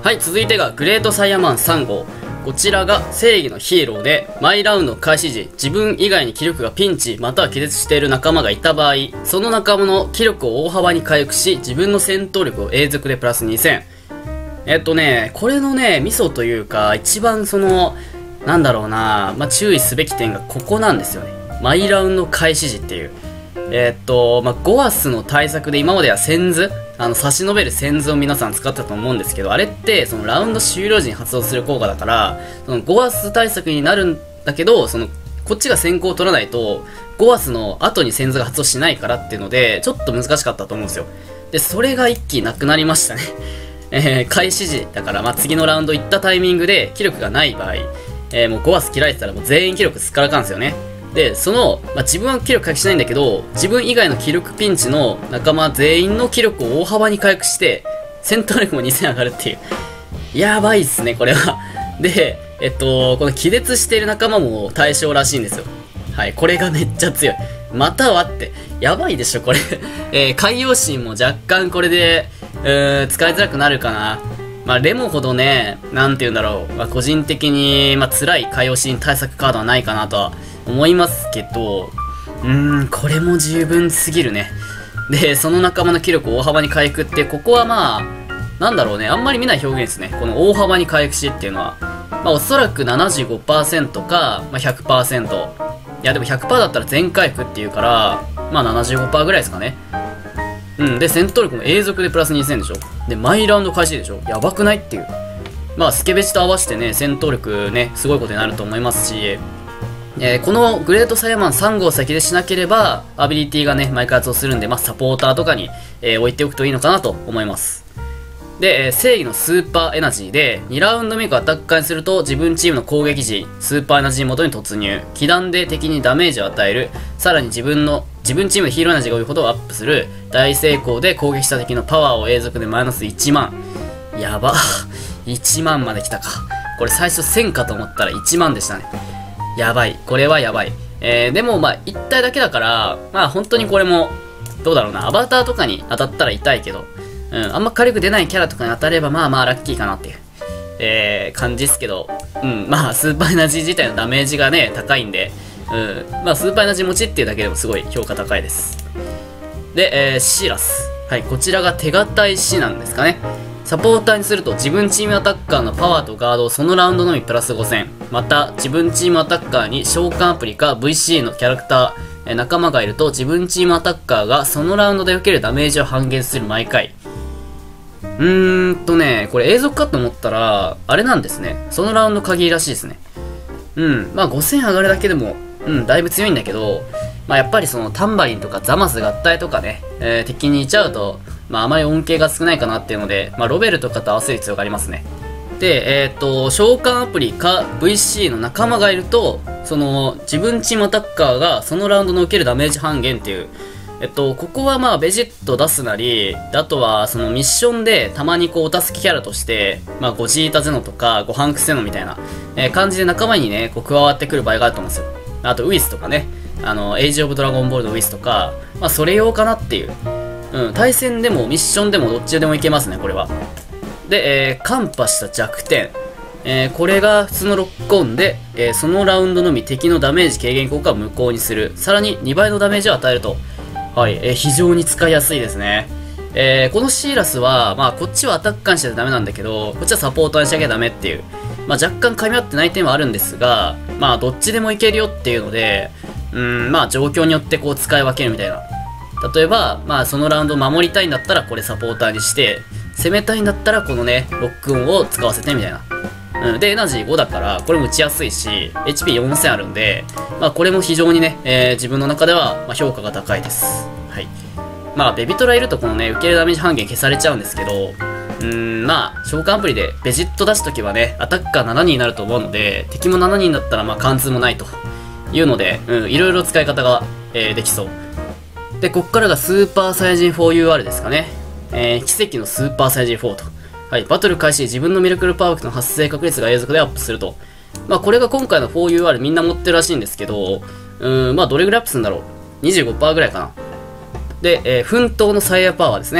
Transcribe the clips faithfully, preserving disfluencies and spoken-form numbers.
はい、続いてがグレートサイヤマンさん号。こちらが正義のヒーローで、毎ラウンド開始時、自分以外に気力がピンチまたは気絶している仲間がいた場合、その仲間の気力を大幅に回復し、自分の戦闘力を永続でプラスにせん。えっとね、これのね、ミソというか、一番その、なんだろうな、まあ、注意すべき点がここなんですよね。毎ラウンド開始時っていう。えっと、まあ、ゴアスの対策で今までは先図あの差し伸べる線図を皆さん使ってたと思うんですけど、あれってそのラウンド終了時に発動する効果だから、そのゴアス対策になるんだけど、そのこっちが先行を取らないとゴアスの後に線図が発動しないからっていうのでちょっと難しかったと思うんですよ。でそれが一気になくなりましたね。えー、開始時だから、まあ、次のラウンド行ったタイミングで気力がない場合、えー、もうゴアス切られてたらもう全員気力すっからかんですよね。でその、まあ、自分は気力回復しないんだけど、自分以外の気力ピンチの仲間全員の気力を大幅に回復して戦闘力もにせん上がるっていう、やばいっすねこれは。でえっとこの気絶している仲間も対象らしいんですよ。はい、これがめっちゃ強い。またはってやばいでしょこれ。えー、海洋神も若干これでうー使いづらくなるかな。まあ、レモほどね、なんて言うんだろう、まあ、個人的に、まあ、辛い海洋神対策カードはないかなとは思いますけど、うーん、これも十分すぎるね。で、その仲間の気力を大幅に回復って、ここはまあ、なんだろうね、あんまり見ない表現ですね。この大幅に回復しっていうのは。まあ、おそらく ななじゅうごパーセント か、まあ、ひゃくパーセント。いや、でも ひゃくパーセント だったら全回復っていうから、まあ ななじゅうごパーセント ぐらいですかね。うん、で、戦闘力も永続でプラスにせんでしょ。で、毎ラウンド開始でしょ。やばくないっていう。まあ、スケベチと合わせてね、戦闘力ね、すごいことになると思いますし、えー、このグレートサイヤマンさん号先でしなければ、アビリティがね、毎回発動するんで、まあ、サポーターとかに、えー、置いておくといいのかなと思います。で、えー、正義のスーパーエナジーで、にラウンド目以降アタッカーにすると、自分チームの攻撃時、スーパーエナジー元に突入。気弾で敵にダメージを与える。さらに自分の、自分チームでヒーローエナジーが多いことをアップする。大成功で攻撃した敵のパワーを永続でマイナスいちまん。やば。いちまんまで来たか。これ最初せんかと思ったらいちまんでしたね。やばい。これはやばい。えー、でもまあ、いち体だけだから、まあ本当にこれも、どうだろうな。アバターとかに当たったら痛いけど、うん、あんま火力出ないキャラとかに当たればまあまあラッキーかなっていう、えー、感じですけど、うん、まあスーパーエナジー自体のダメージがね、高いんで、うん、まあスーパーエナジー持ちっていうだけでもすごい評価高いです。で、えー、シーラス。はい、こちらが手堅い死なんですかね。サポーターにすると自分チームアタッカーのパワーとガードをそのラウンドのみプラスごせん。また、自分チームアタッカーに召喚アプリか ブイシー のキャラクター、えー、仲間がいると自分チームアタッカーがそのラウンドで受けるダメージを半減する毎回。うーんとね、これ永続かと思ったら、あれなんですね。そのラウンド限りらしいですね。うん、まあごせん上がるだけでも、うん、だいぶ強いんだけど、まあやっぱりそのタンバリンとかザマス合体とかね、えー、敵にいちゃうと、まああまり恩恵が少ないかなっていうので、まあロベルとかと合わせる必要がありますね。で、えっと、召喚アプリか ブイシー の仲間がいると、その自分チームアタッカーがそのラウンドの受けるダメージ半減っていう、えっと、ここはまあベジット出すなり、あとはそのミッションでたまにこうお助けキャラとして、まあゴジータゼノとかゴハンクセノみたいな、えー、感じで仲間にね、こう加わってくる場合があると思うんですよ。あとウィスとかね、あの、エイジオブドラゴンボールのウィスとか、まあそれ用かなっていう。うん、対戦でもミッションでもどっちでもいけますね、これは。で、えー、カンパした弱点。えー、これが普通のロックオンで、えー、そのラウンドのみ敵のダメージ軽減効果を無効にする。さらににばいのダメージを与えると。はい、えー、非常に使いやすいですね。えー、このシーラスは、まあ、こっちはアタッカーにしちゃダメなんだけど、こっちはサポーターにしなきゃダメっていう、まあ、若干噛み合ってない点はあるんですが、まあ、どっちでもいけるよっていうので、うーん、まあ、状況によってこう使い分けるみたいな。例えば、まあ、そのラウンドを守りたいんだったら、これサポーターにして、攻めたいんだったら、このね、ロックオンを使わせてみたいな。うん、で、エナジーごだから、これも打ちやすいし、エイチピーよんせん あるんで、まあ、これも非常にね、えー、自分の中では、まあ、評価が高いです。はい。まあ、ベビトラいるとこのね、受けるダメージ半減消されちゃうんですけど、うーん、まあ、召喚アプリでベジット出すときはね、アタッカーしちにんになると思うので、敵もしちにんだったら、まあ、貫通もないというので、うん、いろいろ使い方が、えー、できそう。で、こっからがスーパーサイヤ人 フォーユーアール ですかね。えー、奇跡のスーパーサイヤ人フォーと。はい、バトル開始、自分のミラクルパーフェクトの発生確率が永続でアップすると。まあ、これが今回の フォーユーアール みんな持ってるらしいんですけど、うーん、まあ、どれぐらいアップするんだろう。にじゅうごパーセント ぐらいかな。で、えー、奮闘のサイヤパワーですね。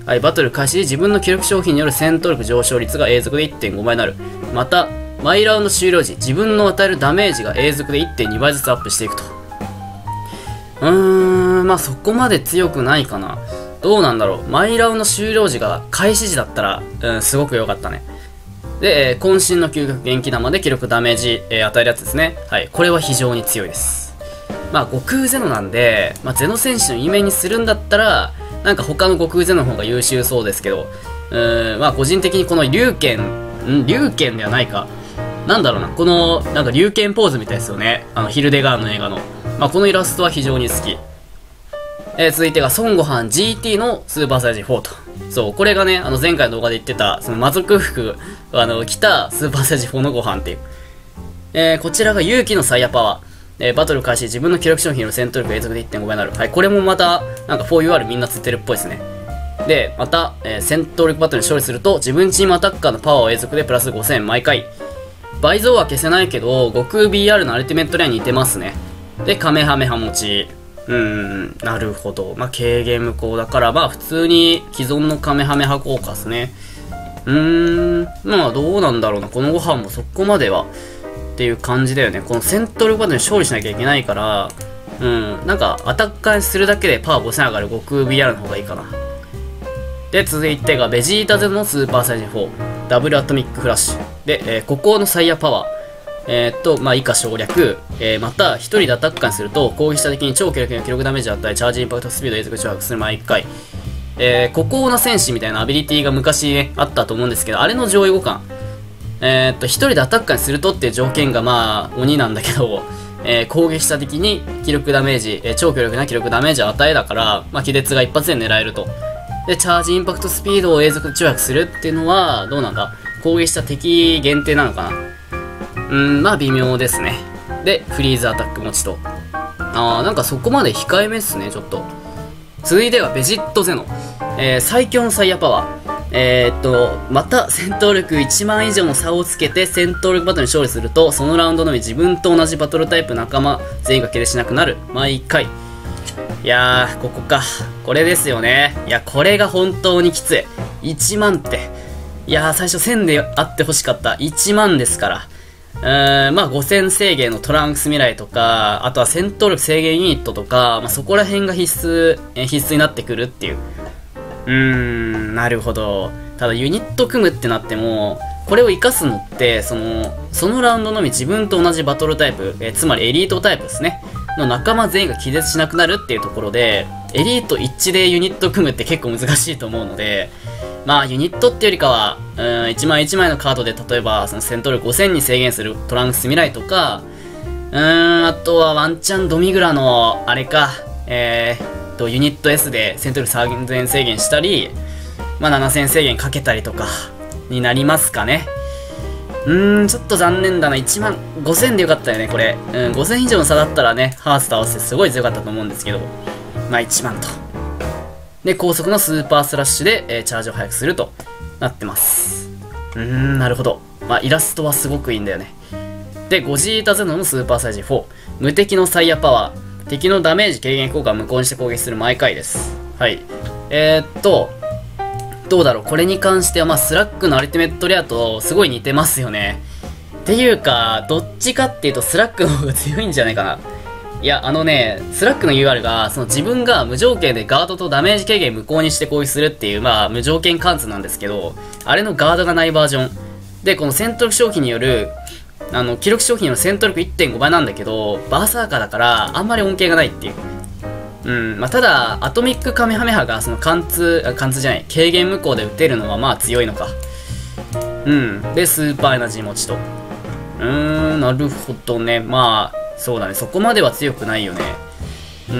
はい、バトル開始時自分の記録商品による戦闘力上昇率が永続で いってんご 倍になる。また、毎ラウンド終了時、自分の与えるダメージが永続で いってんに 倍ずつアップしていくと。うーん、まあそこまで強くないかな。どうなんだろう。毎ラウンド終了時が開始時だったら、うん、すごく良かったね。で、えー、渾身の究極元気玉で記録ダメージ、えー、与えるやつですね。はい、これは非常に強いです。まあ悟空ゼノなんで、まあ、ゼノ戦士のイメにするんだったら、なんか他の悟空ゼノの方が優秀そうですけど、うーん、まあ個人的にこの龍剣、ん龍剣ではないか。なんだろうな、この、なんか龍剣ポーズみたいですよね。あの、ヒルデガーンの映画の。まあこのイラストは非常に好き。えー、続いてが孫悟飯 ジーティー のスーパーサイジフォーと。そう、これがね、あの前回の動画で言ってた、その魔族服、あの、着たスーパーサイジフォーのご飯っていう。えー、こちらが勇気のサイヤパワー。えー、バトル開始自分の記録商品の戦闘力永続で いってんご 倍になる。はい、これもまた、なんか フォーユーアール みんなついてるっぽいですね。で、また、えー、戦闘力バトルに勝利すると、自分チームアタッカーのパワーを永続でプラスごせん毎回。倍増は消せないけど、悟空 ビーアール のアルティメットレアに似てますね。で、カメハメハ持ち。うーん、なるほど。まあ、軽減無効だから、まあ、普通に既存のカメハメハ効果ですね。うーん、まあ、どうなんだろうな。このご飯もそこまでは、っていう感じだよね。この戦闘力バトルに勝利しなきゃいけないから、うん、なんか、アタッカーにするだけでパワーごせん上がる悟空 ビーアール の方がいいかな。で、続いてが、ベジータゼノのスーパーサイジフォー、ダブルアトミックフラッシュ。で、えー、ここのサイヤパワー。えー、っと、まあ、以下省略。えー、また、一人でアタッカーにすると、攻撃した敵に超強力な記録ダメージを与え、チャージインパクトスピードを永続超迫する毎回。えー、孤高な戦士みたいなアビリティが昔ね、あったと思うんですけど、あれの上位互換。えー、っと、一人でアタッカーにするとっていう条件が、まあ、鬼なんだけど、えー、攻撃した敵に記録ダメージ、えー、超強力な記録ダメージを与えだから、まあ、気絶が一発で狙えると。で、チャージインパクトスピードを永続超迫するっていうのは、どうなんだ攻撃した敵限定なのかなうーん、まあ微妙ですね。で、フリーズアタック持ちと。あー、なんかそこまで控えめっすね、ちょっと。続いてはベジットゼノ。えー、最強のサイヤパワー。えー、っと、また戦闘力いちまん以上の差をつけて戦闘力バトルに勝利すると、そのラウンドのみ自分と同じバトルタイプ仲間全員が決定しなくなる。毎回。いやー、ここか。これですよね。いや、これが本当にきつい。いちまんって。いやー、最初せんであってほしかった。いちまんですから。うーん、まあごせん制限のトランクス未来とか、あとは戦闘力制限ユニットとか、まあそこら辺が必須、え必須になってくるっていう。うーん、なるほど。ただユニット組むってなっても、これを活かすのって、その、そのラウンドのみ自分と同じバトルタイプ、えつまりエリートタイプですね。の仲間全員が気絶しなくなるっていうところで、エリート一致でユニット組むって結構難しいと思うので、まあユニットってよりかは、うん、いちまいいちまいのカードで例えばその戦闘力ごせんに制限するトランクス未来とか、うーん、あとはワンチャンドミグラの、あれか、えーと、ユニット エス で戦闘力さんぜん制限したり、まあななせん制限かけたりとか、になりますかね。うーん、ちょっと残念だな。いちまんごせんでよかったよね、これ。うん、ごせん以上の差だったらね、ハースと合わせてすごい強かったと思うんですけど、まあいちまんと。で、高速のスーパースラッシュで、えー、チャージを速くするとなってます。うーん、なるほど。まあ、イラストはすごくいいんだよね。で、ゴジータゼノのスーパーサイジフォー。無敵のサイヤパワー。敵のダメージ軽減効果を無効にして攻撃する毎回です。はい。えー、っと、どうだろう。これに関しては、まあ、スラックのアルティメットレアとすごい似てますよね。っていうか、どっちかっていうとスラックの方が強いんじゃないかな。いや、あのね、スラックの ユーアール が、その自分が無条件でガードとダメージ軽減無効にして攻撃するっていう、まあ、無条件貫通なんですけど、あれのガードがないバージョン。で、この戦闘力消費による、あの、記録消費による戦闘力 いってんご 倍なんだけど、バーサーカーだから、あんまり恩恵がないっていう。うん、まあ、ただ、アトミックカメハメハが、その貫通、あ、貫通じゃない、軽減無効で撃てるのは、まあ、強いのか。うん。で、スーパーエナジー持ちと。うーん、なるほどね。まあ、そうだね。そこまでは強くないよね。うん。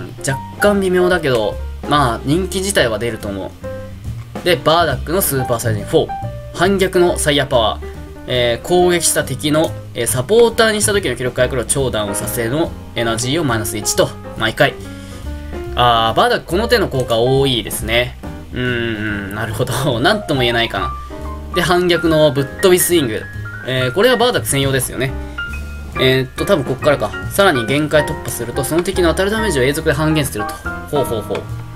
若干微妙だけど、まあ、人気自体は出ると思う。で、バーダックのスーパーサイジンフォー。反逆のサイヤパワー。えー、攻撃した敵の、えー、サポーターにした時の記録回復を超ダウンさせのエナジーをマイナスいちと、毎回。あー、バーダックこの手の効果多いですね。うーん、なるほど。なんとも言えないかな。で、反逆のぶっ飛びスイング。えー、これはバーダック専用ですよね。えー、っと、多分こっからか。さらに限界突破すると、その敵の当たるダメージを永続で半減すると。ほうほうほう。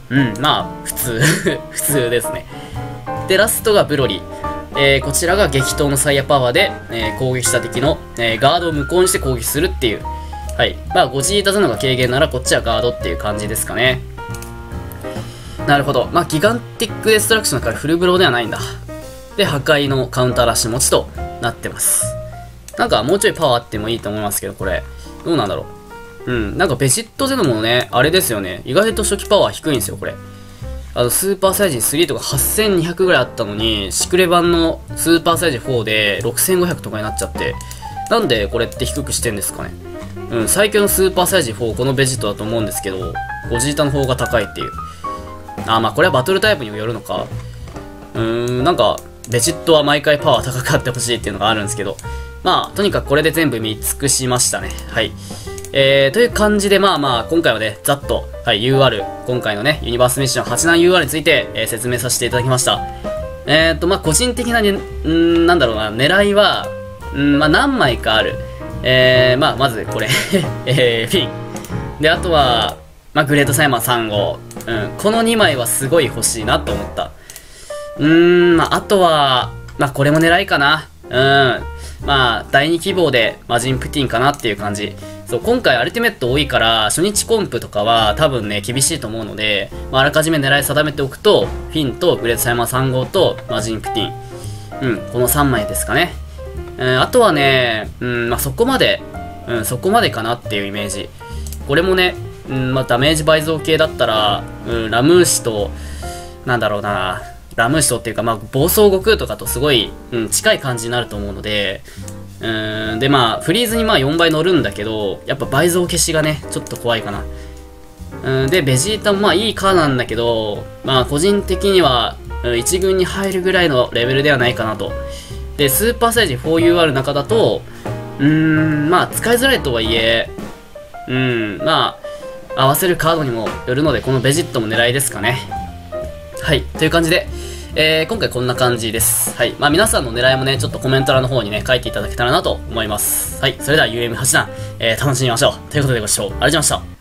うん、まあ、普通、普通ですね。で、ラストがブロリー。えー、こちらが激闘のサイヤパワーで、えー、攻撃した敵の、えー、ガードを無効にして攻撃するっていう。はい。まあ、ゴジータゼノが軽減なら、こっちはガードっていう感じですかね。なるほど。まあ、ギガンティックデストラクションだからフルブローではないんだ。で、破壊のカウンターラッシュ持ちとなってます。なんか、もうちょいパワーあってもいいと思いますけど、これ。どうなんだろう。うん。なんか、ベジットゼノもね、あれですよね。意外と初期パワー低いんですよ、これ。あの、スーパーサイジンスリーとかはっせんにひゃくぐらいあったのに、シクレ版のスーパーサイジンフォーでろくせんごひゃくとかになっちゃって、なんでこれって低くしてんですかね。うん、最強のスーパーサイジンフォー、このベジットだと思うんですけど、ゴジータの方が高いっていう。あ、まあこれはバトルタイプにもよるのか。うーん、なんか、ベジットは毎回パワー高くあってほしいっていうのがあるんですけど、まあ、とにかくこれで全部見尽くしましたね。はい。えー、という感じで、まあまあ、今回はね、ざっと、はい、ユーアール、今回のね、ユニバースミッションはちだん ユーアール について、えー、説明させていただきました。えーと、まあ、個人的なね、んーなんだろうな、狙いは、んまあ、何枚かある。えー、まあ、まずこれ、えー、フィン。で、あとは、まあ、グレートサイヤマンさん号。うん、このにまいはすごい欲しいなと思った。うーん、まあ、あとは、まあ、これも狙いかな。うん。まあ、だいに希望でマジンプティンかなっていう感じ。そう、今回アルティメット多いから、初日コンプとかは多分ね、厳しいと思うので、まあ、あらかじめ狙い定めておくと、フィンとグレートサイヤマンさん号とマジンプティン。うん、このさんまいですかね。うん、あとはね、うん、まあ、そこまで、うん、そこまでかなっていうイメージ。これもね、うん、まあ、ダメージ倍増系だったら、うん、ラムーシと、なんだろうな、ラムーシとっていうか、まあ、暴走悟空とかとすごい、うん、近い感じになると思うので、うーん、で、まあ、フリーズにまあよんばい乗るんだけど、やっぱ倍増消しがね、ちょっと怖いかな。うん、で、ベジータもまあいいカーなんだけど、まあ、個人的には、いち軍に入るぐらいのレベルではないかなと。で、スーパーサイジ フォーユーアール の中だと、うーん、まあ、使いづらいとはいえ、うん、まあ、合わせるカードにもよるので、このベジットも狙いですかね。はい、という感じで、えー、今回こんな感じです。はい。まあ皆さんの狙いもね、ちょっとコメント欄の方にね、書いていただけたらなと思います。はい。それでは ユーエムはち 段、えー、楽しみましょう。ということでご視聴ありがとうございました。